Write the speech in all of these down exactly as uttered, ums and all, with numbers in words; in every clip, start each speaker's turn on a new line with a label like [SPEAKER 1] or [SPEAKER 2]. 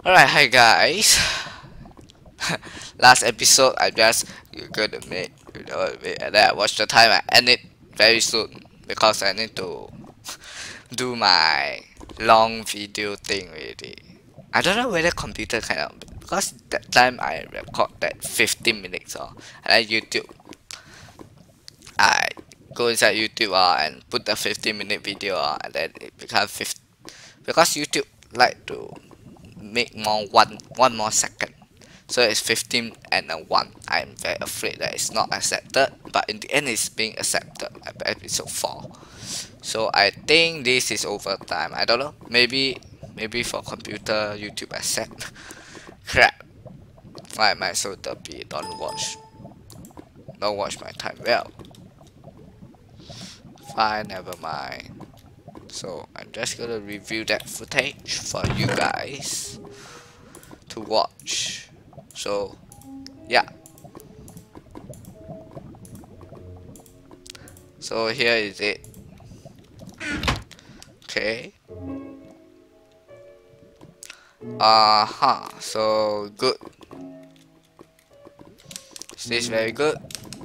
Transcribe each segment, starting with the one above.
[SPEAKER 1] Alright, hi guys. Last episode I just you gonna make you know and then I watch the time I end it very soon because I need to do my long video thing already. I don't know whether computer kind of because that time I record that fifteen minutes or and then YouTube I go inside YouTube uh, and put the fifteen minute video uh, and then it becomes fifty because YouTube like to make more one one more second. So it's fifteen and a one. I'm very afraid that it's not accepted, but in the end it's being accepted at episode four. So I think this is overtime. I don't know. Maybe maybe for computer YouTube accept. Crap. Why am I so derpy? Don't watch. Don't watch my time well. Fine, never mind. So I'm just gonna review that footage for you guys to watch. So yeah. So here is it. Okay. Uh-huh. So good. Is this very good?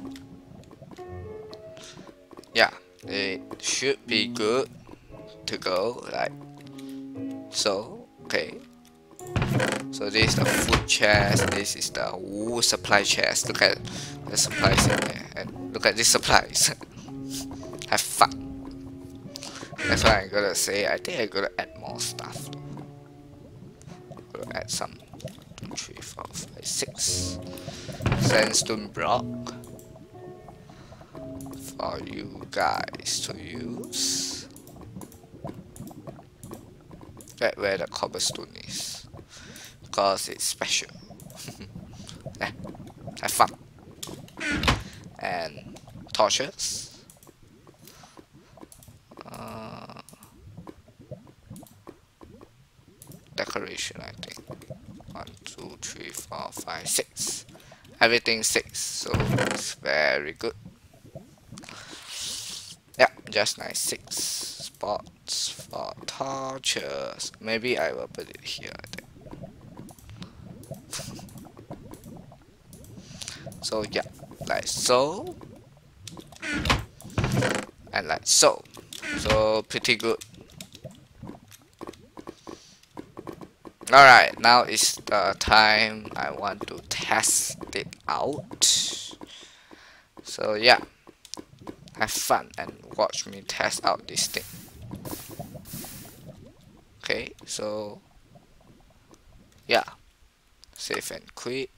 [SPEAKER 1] Yeah. It should be good to go like so. Okay. So this is the food chest, this is the wool supply chest. Look at the supplies in there and look at these supplies. Have fun. That's what I'm gonna say. I think I'm gonna add more stuff. I'm gonna add some two, three, four, five, six sandstone block for you guys to use. Right where the cobblestone is. Because it's special. Yeah, have fun. And torches. Uh, decoration, I think. One, two, three, four, five, six. Everything six, so it's very good. Yeah, just nice six spots for torches. Maybe I will put it here, I think. So yeah, like so and like so. So pretty good. Alright, now is the time I want to test it out. So yeah, have fun and watch me test out this thing. Okay, so yeah, save and quit.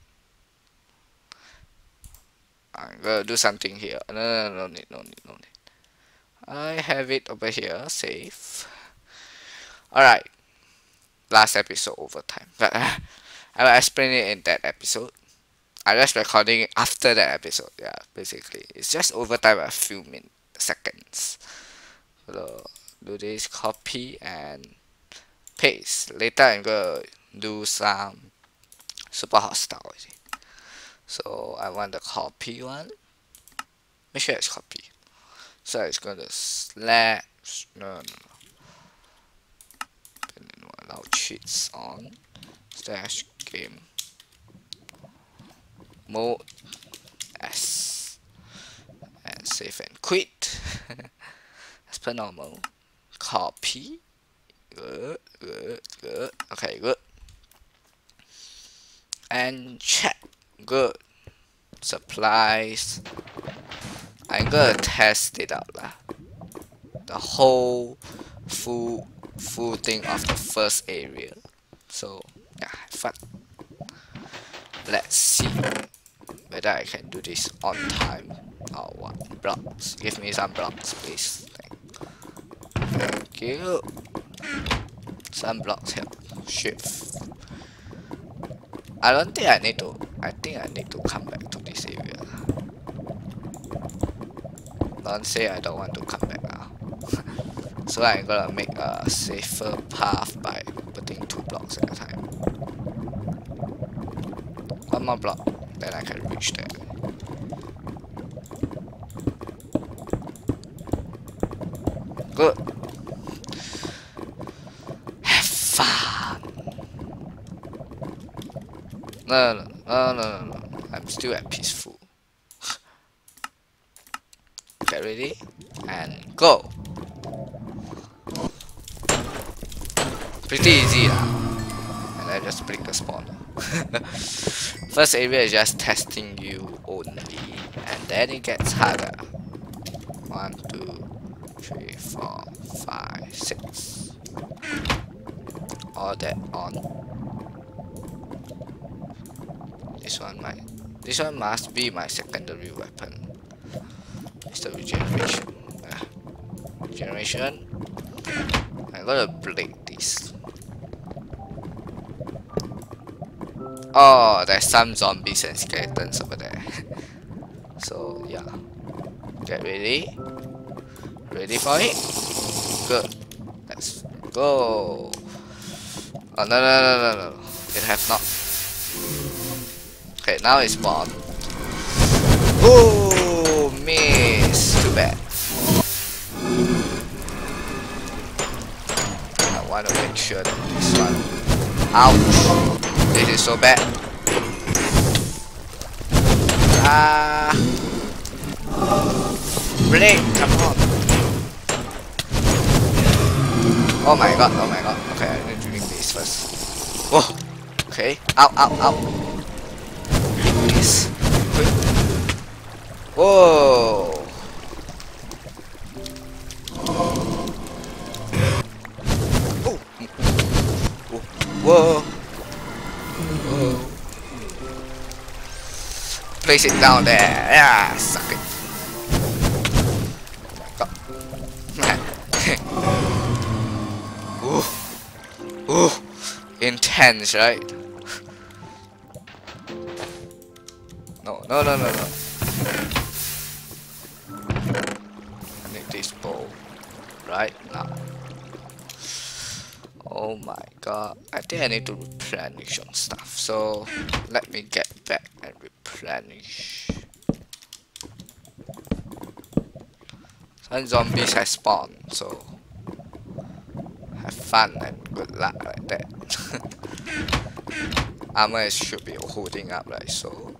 [SPEAKER 1] I'm gonna do something here. No, no, no, no need, no need, no need. I have it over here, save. Alright, last episode overtime. But uh, I will explain it in that episode. I'm just recording it after that episode. Yeah, basically. It's just overtime a few minutes, seconds. So, do this, copy and paste. Later I'm gonna do some super hostile. So I want the copy one. Make sure it's copy. So it's gonna slash no no no. Allow cheats on slash game mode S and save and quit. As per normal. Copy. Good, good, good. Okay, good. And check. Good. Supplies. I'm gonna test it out lah. The whole full full thing of the first area. So yeah, have fun. Let's see whether I can do this on time or what. Blocks. Give me some blocks, please. Thank you. Some blocks help. Shift. I don't think I need to. I think I need to come back to this area. Don't say I don't want to come back now. So I'm gonna make a safer path by putting two blocks at a time. One more block, then I can reach there. Good. Have fun. No, no, no, no, no, no. I'm still at peaceful. Get ready and go. Pretty easy now. And I just break the spawner. First area is just testing you only, and then it gets harder. One, two, three, four, five, six. All that on. This one might. This one must be my secondary weapon. It's the regeneration. Uh, regeneration. I'm gonna break this. Oh, there's some zombies and skeletons over there. So yeah, get ready. Ready for it? Good. Let's go. Oh no no no no no! It has not. Okay, now it's spawned. Oh, miss. Too bad. I want to make sure that this one. Ouch! This is so bad. Ah! Blade, come on! Oh my god! Oh my god! Okay, I need to drink this first. Whoa! Okay. Ow! Ow! Ow! Hit this. Quick. Whoa! Whoa! Whoa! Place it down there. Yeah, suck it. Oh my god. Ooh, ooh, intense, right? No, no, no, no, no. I need this bow right now. Oh my god, I think I need to replenish some stuff, so let me get back and replenish. Some zombies have spawned, so have fun and good luck like that. Armor should be holding up like so.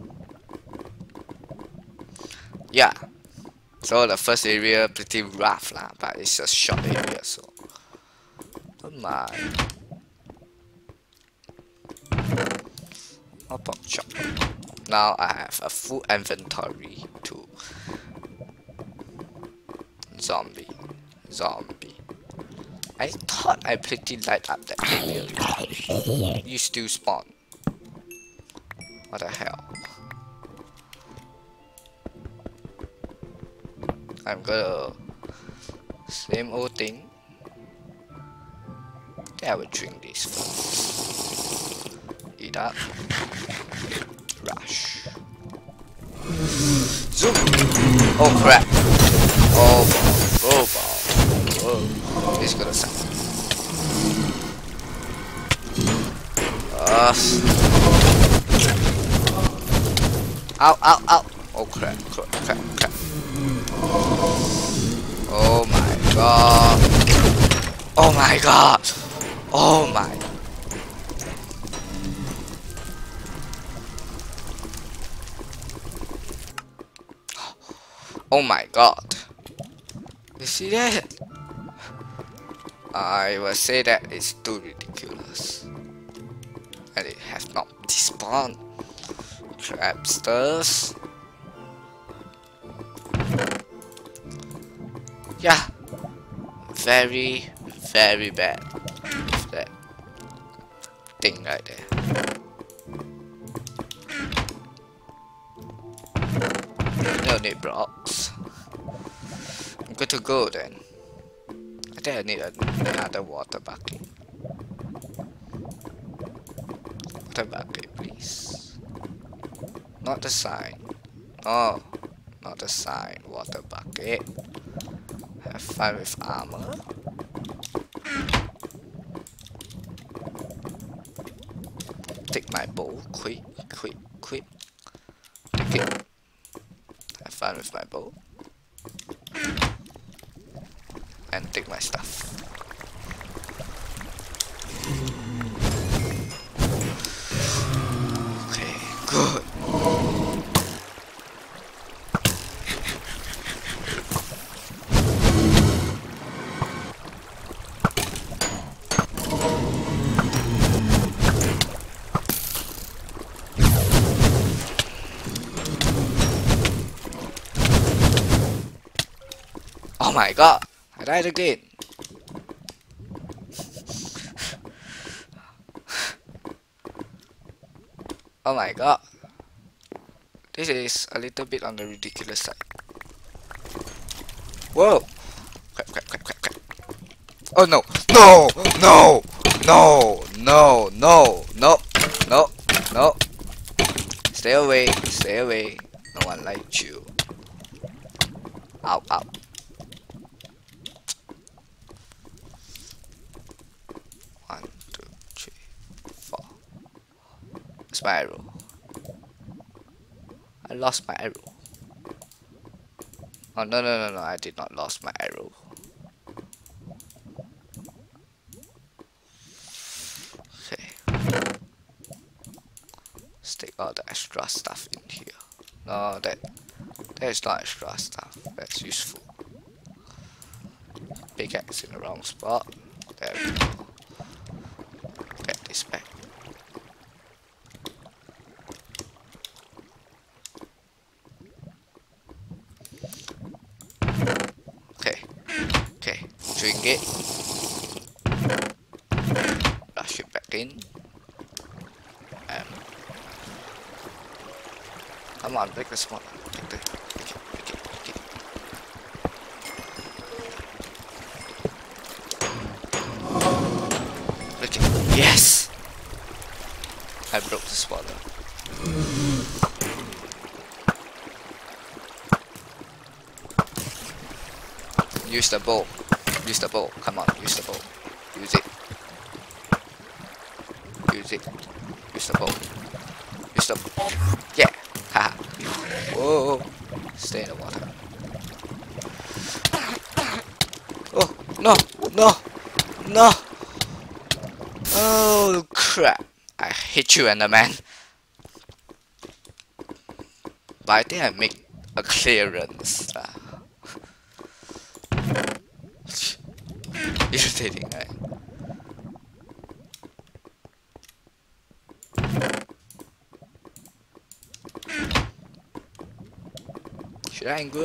[SPEAKER 1] Yeah, so the first area pretty rough lah, but it's a short area, so don't mind. Oh, pork chop. Now I have a full inventory to zombie, zombie. I thought I pretty light up that area. You still spawn. What the hell? I'm gonna same old thing. I will drink this first. Eat up. Rush. Zoom. Oh crap. Oh ball. Oh ball. Oh. This is gonna suck. Uh. Ow, ow, ow. Oh crap, crap, crap, crap. Oh my god. Oh my god. Oh my. Oh my god. You see that? I will say that it's too ridiculous. And it has not despawned. Trapsters. Yeah. Very, very bad. That thing right there. No need blocks. I'm good to go then. I think I need a, another water bucket. Water bucket, please. Not the sign. Oh, not the sign. Water bucket. Have fun with armor. Take my bow, quick, quick, quick. Take it. Have fun with my bow. And take my stuff. Oh my god, I died again. Oh my god. This is a little bit on the ridiculous side. Whoa! Crap, crap, crap, crap, crap. Oh no! No! No! No! No! No! No! No! No! Stay away! Stay away! No one likes you. Ow! Ow! One, two, three, four. It's my arrow. I lost my arrow. Oh no no no no! I did not lost my arrow. Okay. Stick all the extra stuff in here. No, that that is not extra stuff. That's useful. Pickaxe in the wrong spot. There we go. Get this back. Okay. Okay. Drink it. Rush it back in. Um, come on, break the spot. Break the, break it, break it, break it. Break it. Yes! I broke the spawner. Use the bow. Use the bow. Come on, use the bow. Use it. Use it. Use the bow. Use the bow. Yeah. Haha. Whoa. Stay in the water. Oh no! No! No! Oh crap! I hit you, Enderman. But I think I make a clearance. Uh, irritating, right? Should I go?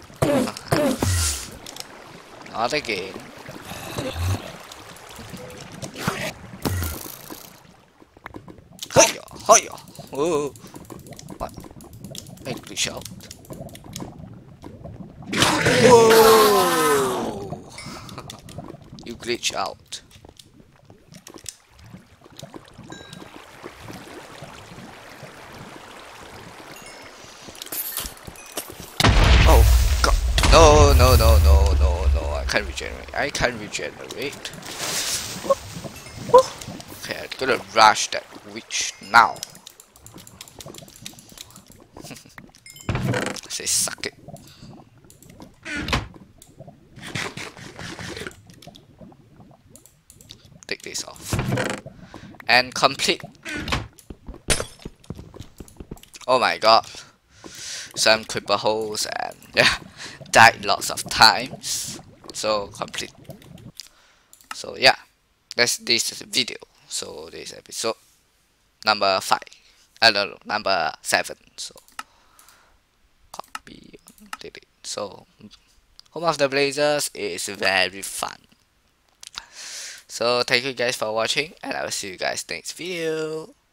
[SPEAKER 1] Not again. Hiya! Hiya! Whoa! What? I glitch out. Whoa! You glitch out. Oh god! No! No! No! No! No! No! I can't regenerate. I can't regenerate. Okay, I'm gonna rush that witch now. Say suck it. Take this off. And complete. Oh my god. Some creeper holes and yeah, died lots of times. So complete. So yeah, that's this video. So this episode number five. I don't know, number seven. So copy, delete. So Home of the Blazers is very fun. So thank you guys for watching, and I will see you guys next video.